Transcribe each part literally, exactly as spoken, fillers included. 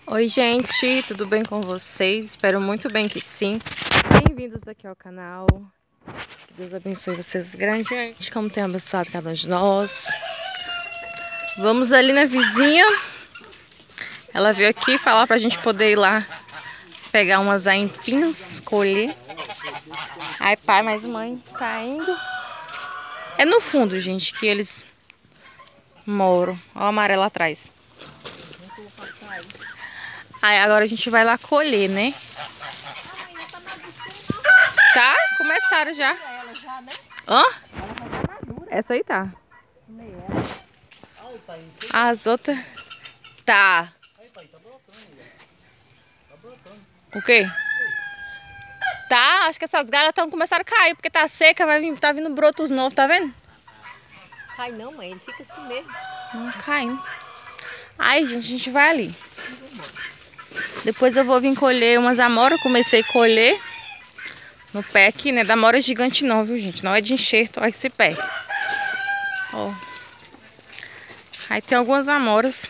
Oi gente, tudo bem com vocês? Espero muito bem que sim. Bem-vindos aqui ao canal. Que Deus abençoe vocês grandemente, como tem abençoado cada um de nós. Vamos ali na vizinha. Ela veio aqui falar pra gente poder ir lá pegar umas aipinhas, colher. Ai pai, mas mãe tá indo. É no fundo, gente, que eles moram. Olha o amarelo atrás. Aí agora a gente vai lá colher, né? Tá? Começaram já. Hã? Essa aí tá. As outras... Tá. O quê? Tá, acho que essas galhas estão começando a cair, porque tá seca, vai vir, tá vindo brotos novos, tá vendo? Cai não, mãe, ele fica assim mesmo. Não caindo. Aí, gente, a gente vai ali. Depois eu vou vir colher umas amoras. Comecei a colher no pé aqui, né? Da amora gigante não, viu, gente? Não é de enxerto, olha esse pé. Ó. Aí tem algumas amoras.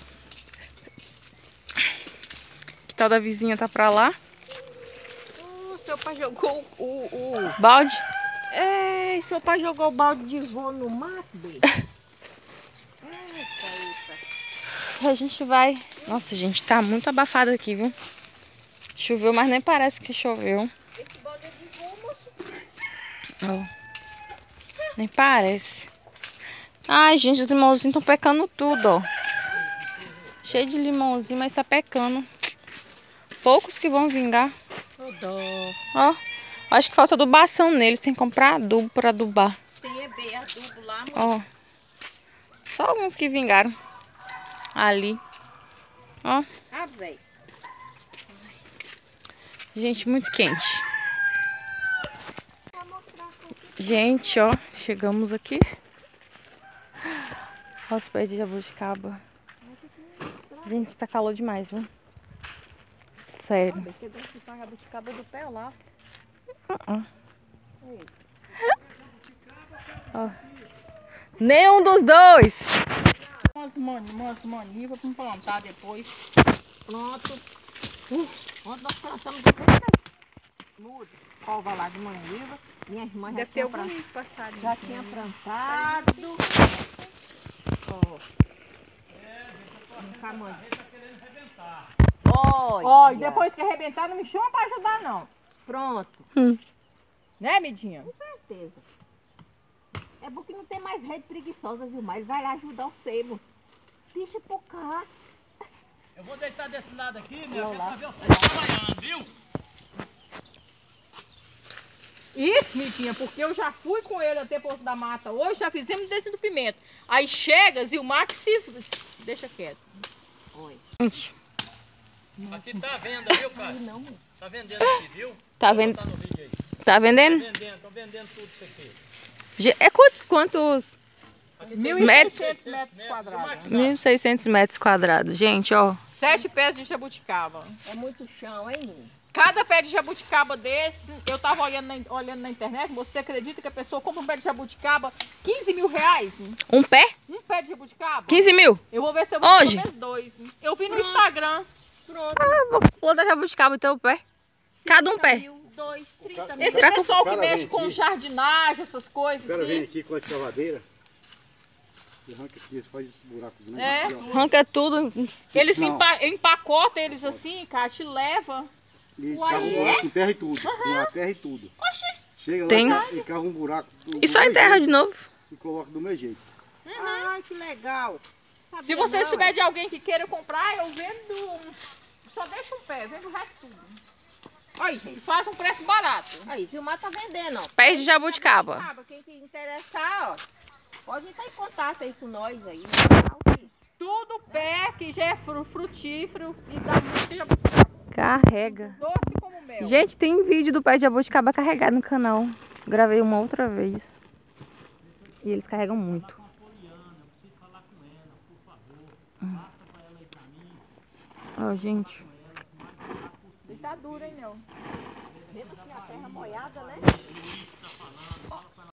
Que tal da vizinha tá pra lá? O seu pai jogou o... o... Balde? É, seu pai jogou o balde de vó no mato dele. Eita, eita. A gente vai... Nossa, gente, tá muito abafado aqui, viu? Choveu, mas nem parece que choveu. Esse balde é de vó, moço. Ó. Nem parece. Ai, gente, os limãozinhos estão pecando tudo, ó. Cheio de limãozinho, mas tá pecando. Poucos que vão vingar. Ô, dó. Ó. Acho que falta adubação neles. Tem que comprar adubo pra adubar. Tem E B, adubo lá, moço. Ó. Só alguns que vingaram. Ali. Ó. Ah, velho. Gente, muito quente. Gente, ó. Chegamos aqui. Olha os pés de jabuticaba. Gente, tá calor demais, viu? Sério. Porque deve estar jabuticaba do pé lá. Uh-uh. Ó. Nenhum dos dois. Umas, man, umas manivas pra plantar depois. Pronto. Uh, ontem nós plantamos depois muda. Cova lá de maniva. Minha irmã já tinha, plant... já tinha plantado. Ó. Olha. Olha, depois que arrebentar, não me chama pra ajudar, não. Pronto. Hum. Né, Midinha? Com certeza. É porque não tem mais rede preguiçosa, viu? Mas vai lá ajudar o sebo. Deixa por cá. Eu vou deitar desse lado aqui, minha filha, pra ver você trabalhando, viu? Isso, Midinha, porque eu já fui com ele até Poço da Mata hoje, já fizemos desse do pimento. Aí chega e o Max se... deixa quieto. Oi. Gente, Aqui tá à venda, viu, cara? Não, Tá vendendo aqui, viu? tá, Vou vend... botar no vídeo aí. tá vendendo? Tá vendendo, tô vendendo tudo isso aqui. Ge- É quantos, quantos? Aqui tem mil e Metros? seiscentos metros quadrados. mil e seiscentos metros quadrados. Gente, ó. Sete pés de jabuticaba. É muito chão, hein, menino? Cada pé de jabuticaba desse, eu tava olhando na, olhando na internet, você acredita que a pessoa compra um pé de jabuticaba quinze mil reais? Um pé? Um pé de jabuticaba? quinze mil? Eu vou ver se eu vou Onde? pelo menos dois. Eu vi no Instagram. Pronto. Vou dar jabuticaba então o pé. Cada um pé. Mil, dois, trinta mil. Esse Será que- pessoal que cara mexe vem com aqui? jardinagem, essas coisas O cara vem assim. aqui com a escavadeira e arranca aqui, eles fazem esse buraco grande. É. Aqui, ó. Arranca tudo. Eles Não. empa empacotam eles assim, caixa e leva. E Uai, cava um é? buraco em terra e tudo. Na terra e tudo. Chega lá Tem. e cava um buraco. do- E do só meu enterra jeito de novo. E coloca do meu jeito. Ai, que legal. Sabia Se você não, tiver é? de alguém que queira comprar, eu vendo. Só deixa um pé, vendo o resto tudo. Olha, E gente. faz um preço barato. Aí, Zilmar tá vendendo, ó. Os pés de jabuticaba. Jabuticaba, quem que interessar, ó. Pode entrar em contato aí com nós aí. Tudo pé que já é fru- frutífero e dá muito jabuticaba. Carrega. Doce como mel. Gente, tem vídeo do pé de jabuticaba carregado no canal. Gravei uma outra vez. E eles carregam muito. Ó, gente. Tá duro, hein, meu? Mesmo assim, a terra molhada, né?